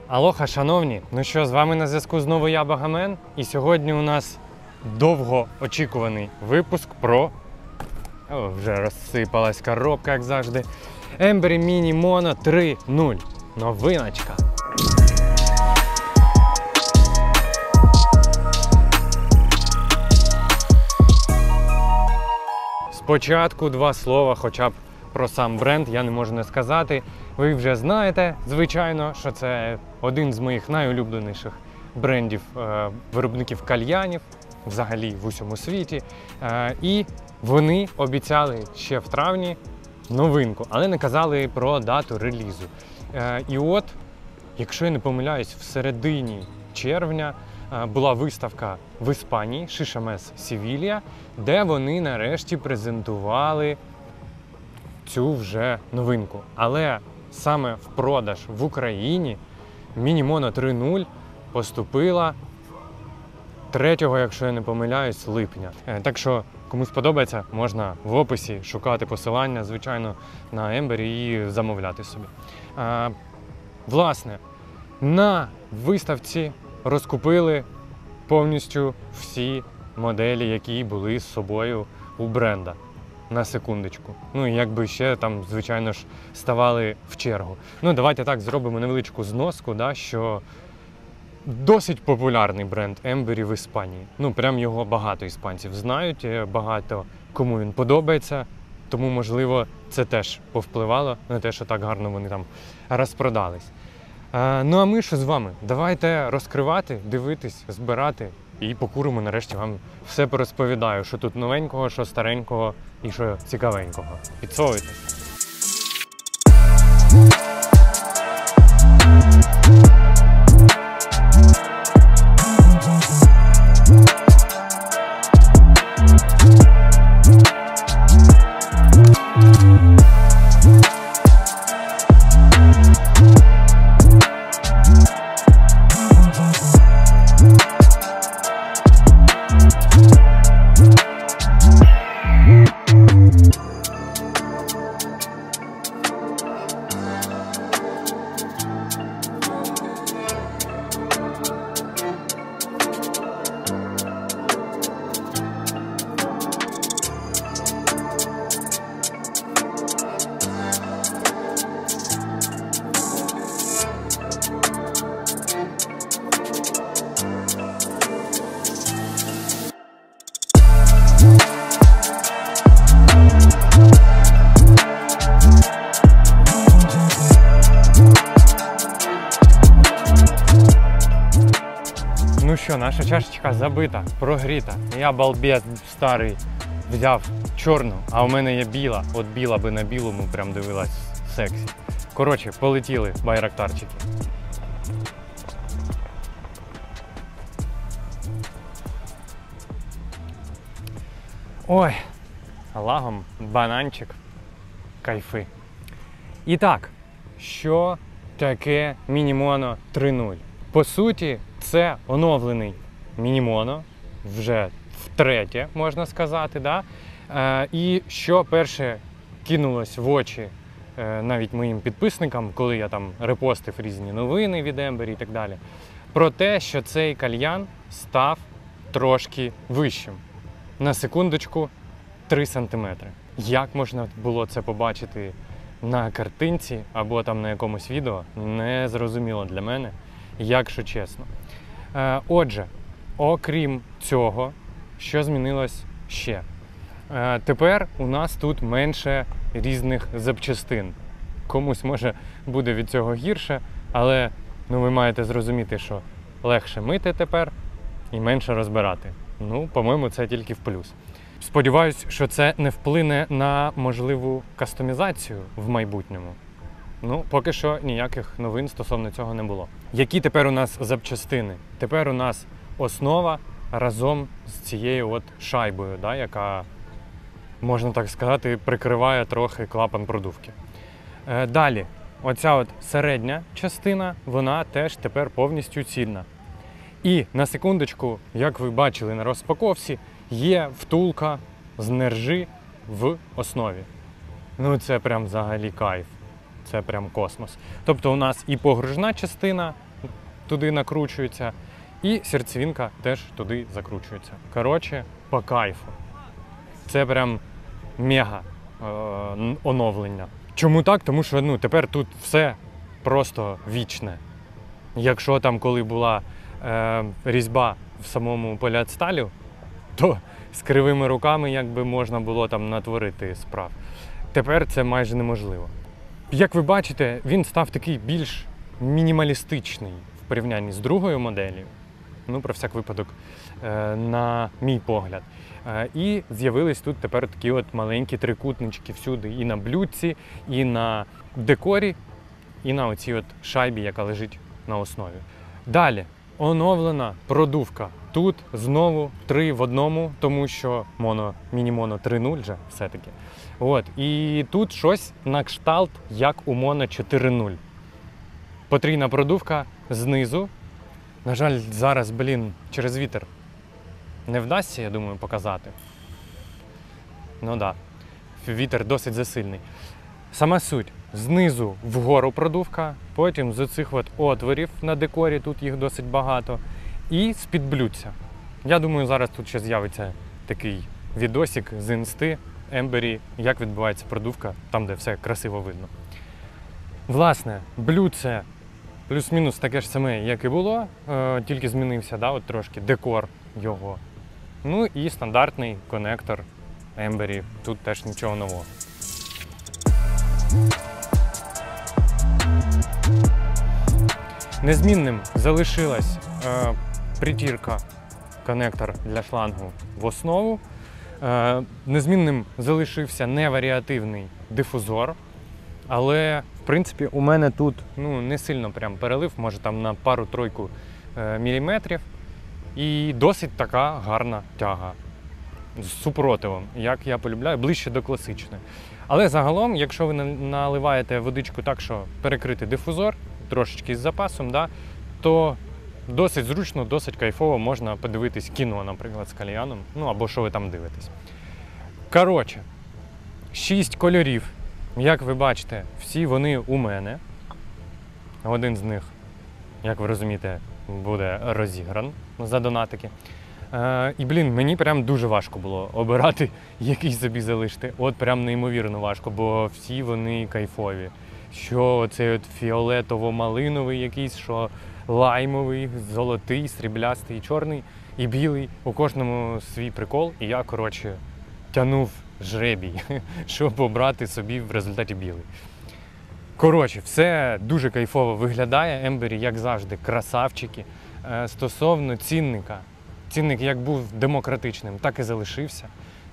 Алоха, шановні! Ну що, з вами на зв'язку знову я, Багамен. І сьогодні у нас довгоочікуваний випуск про... вже розсипалась коробка, як завжди. Embury Mini Mono 3.0. Новиночка. Спочатку два слова хоча б про сам бренд, я не можу не сказати. Ви вже знаєте, звичайно, що це один з моїх найулюбленіших брендів виробників кальянів, взагалі в усьому світі. І вони обіцяли ще в травні новинку, але не казали про дату релізу. І от, якщо я не помиляюсь, в середині червня була виставка в Іспанії, Шишамес Севілья, де вони нарешті презентували цю вже новинку. Але саме в продаж в Україні Mini Mono 3.0 поступила 3-го, якщо я не помиляюсь, липня. Так що, кому сподобається, можна в описі шукати посилання, звичайно, на Embury і замовляти собі. Власне, на виставці розкупили повністю всі моделі, які були з собою у бренда. На секундочку. Ну і якби ще там, звичайно ж, ставали в чергу. Ну, давайте так зробимо невеличку зноску, да, що досить популярний бренд Embury в Іспанії. Ну, прям його багато іспанців знають, багато кому він подобається, тому, можливо, це теж повпливало на те, що так гарно вони там розпродались. Ну, а ми що з вами? Давайте розкривати, дивитись, збирати і покуримо, нарешті вам все порозповідаю, що тут новенького, що старенького і що цікавенького. Підсовуйтесь! Ну що, наша чашечка забита, прогріта. Я балбес старий взяв чорну, а у мене є біла. От біла би на білому прям дивилась сексі. Коротше, полетіли байрактарчики. Ой, лагом бананчик, кайфи. І так, що таке Mini Mono 3.0? По суті, це оновлений Mini Mono, вже втретє, можна сказати. Да? І що перше кинулось в очі навіть моїм підписникам, коли я там репостив різні новини від Embury і так далі, про те, що цей кальян став трошки вищим. На секундочку, 3 см. Як можна було це побачити на картинці або там на якомусь відео, не зрозуміло для мене, якщо чесно. Отже, окрім цього, що змінилось ще? Тепер у нас тут менше різних запчастин. Комусь, може, буде від цього гірше, але ну, ви маєте зрозуміти, що легше мити тепер і менше розбирати. Ну, по-моєму, це тільки в плюс. Сподіваюсь, що це не вплине на можливу кастомізацію в майбутньому. Ну, поки що ніяких новин стосовно цього не було. Які тепер у нас запчастини? Тепер у нас основа разом з цією от шайбою, да, яка, можна так сказати, прикриває трохи клапан продувки. Далі, оця от середня частина, вона теж тепер повністю цільна. І на секундочку, як ви бачили на розпаковці, є втулка з нержі в основі. Ну це прям взагалі кайф. Це прям космос. Тобто у нас і погружна частина туди накручується, і серцевинка теж туди закручується. Коротше, по кайфу. Це прям мега оновлення. Чому так? Тому що тепер тут все просто вічне. Якщо там коли була різьба в самому поліацталю, то з кривими руками якби можна було там натворити справ. Тепер це майже неможливо. Як ви бачите, він став такий більш мінімалістичний в порівнянні з другою моделлю. Про всяк випадок, на мій погляд. І з'явились тут тепер такі от маленькі трикутнички всюди. І на блюдці, і на декорі, і на оцій от шайбі, яка лежить на основі. Далі, оновлена продувка. Тут знову 3 в 1, тому що міні-моно 3.0 же все-таки. І тут щось на кшталт, як у моно 4.0. Потрійна продувка знизу. На жаль, зараз, через вітер не вдасться, я думаю, показати. Вітер досить засильний. Сама суть. Знизу вгору продувка, потім з оцих от отворів на декорі, тут їх досить багато, і з-під блюдця. Я думаю, зараз тут ще з'явиться такий відосик з інсти Ембері, як відбувається продувка, там, де все красиво видно. Власне, блюдце плюс-мінус таке ж саме, як і було, тільки змінився, трошки декор його. І стандартний конектор Ембері, тут теж нічого нового. Незмінним залишилась притірка, конектор для шлангу в основу. Незмінним залишився неваріативний дифузор, але в принципі у мене тут не сильно прям перелив, може там на пару-тройку міліметрів, і досить така гарна тяга з супротивом, як я полюбляю, ближче до класичної. Але загалом, якщо ви наливаєте водичку так, що перекрити дифузор, трошечки з запасом, то досить зручно, досить кайфово можна подивитись кіно, наприклад, з кальяном, або що ви там дивитесь. Коротше, 6 кольорів. Як ви бачите, всі вони у мене. Один з них, як ви розумієте, буде розігран за донатики. І, мені прям дуже важко було обирати, який собі залишити. Прям неймовірно важко, бо всі вони кайфові. Що оцей от фіолетово-малиновий якийсь, що лаймовий, золотий, сріблястий, чорний і білий. У кожному свій прикол. І я, тянув жребій, щоб обрати собі в результаті білий. Все дуже кайфово виглядає. Ембері, як завжди, красавчики. Стосовно цінника. Цінник як був демократичним, так і залишився.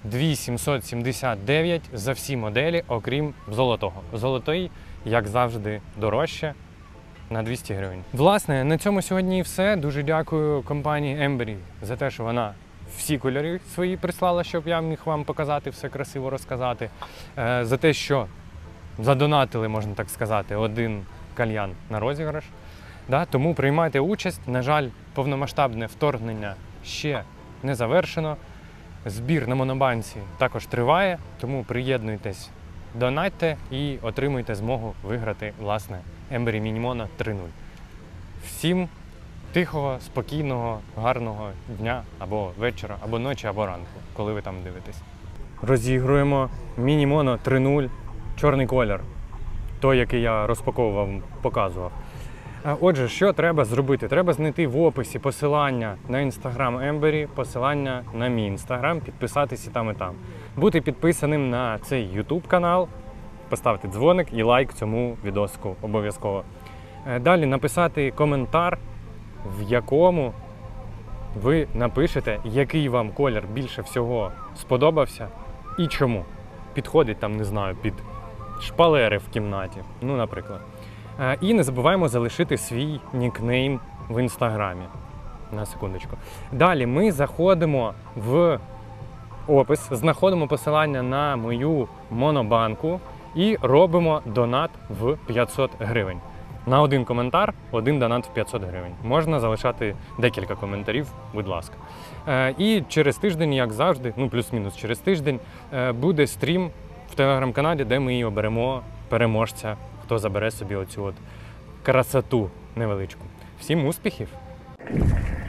2779 за всі моделі, окрім золотого. Золотий, як завжди, дорожче на 200 гривень. Власне, на цьому сьогодні і все. Дуже дякую компанії Ембері за те, що вона всі кольори свої прислала, щоб я міг вам показати, все красиво розказати. За те, що задонатили, можна так сказати, один кальян на розіграш. Тому приймайте участь. На жаль, повномасштабне вторгнення ще не завершено. Збір на Монобанці також триває, тому приєднуйтесь, донатьте і отримуйте змогу виграти, власне, Ембері міні-моно 3.0. Всім тихого, спокійного, гарного дня, або вечора, або ночі, або ранку, коли ви там дивитесь. Розігруємо міні-моно 3.0 чорний колір, той, який я розпаковував, показував. Отже, що треба зробити? Треба знайти в описі посилання на інстаграм Ембері, посилання на мій інстаграм, підписатися там і там. Бути підписаним на цей ютуб канал, поставити дзвоник і лайк цьому відосику обов'язково. Далі написати коментар, в якому ви напишете, який вам колір більше всього сподобався і чому. Підходить там, не знаю, під шпалери в кімнаті, наприклад. І не забуваємо залишити свій нікнейм в інстаграмі. На секундочку. Далі ми заходимо в опис, знаходимо посилання на мою монобанку і робимо донат в 500 гривень. На один коментар, один донат в 500 гривень. Можна залишати декілька коментарів, будь ласка. І через тиждень, як завжди, плюс-мінус через тиждень, буде стрім в телеграм-каналі, де ми оберемо переможця, хто забере собі оцю от красоту невеличку. Всім успіхів!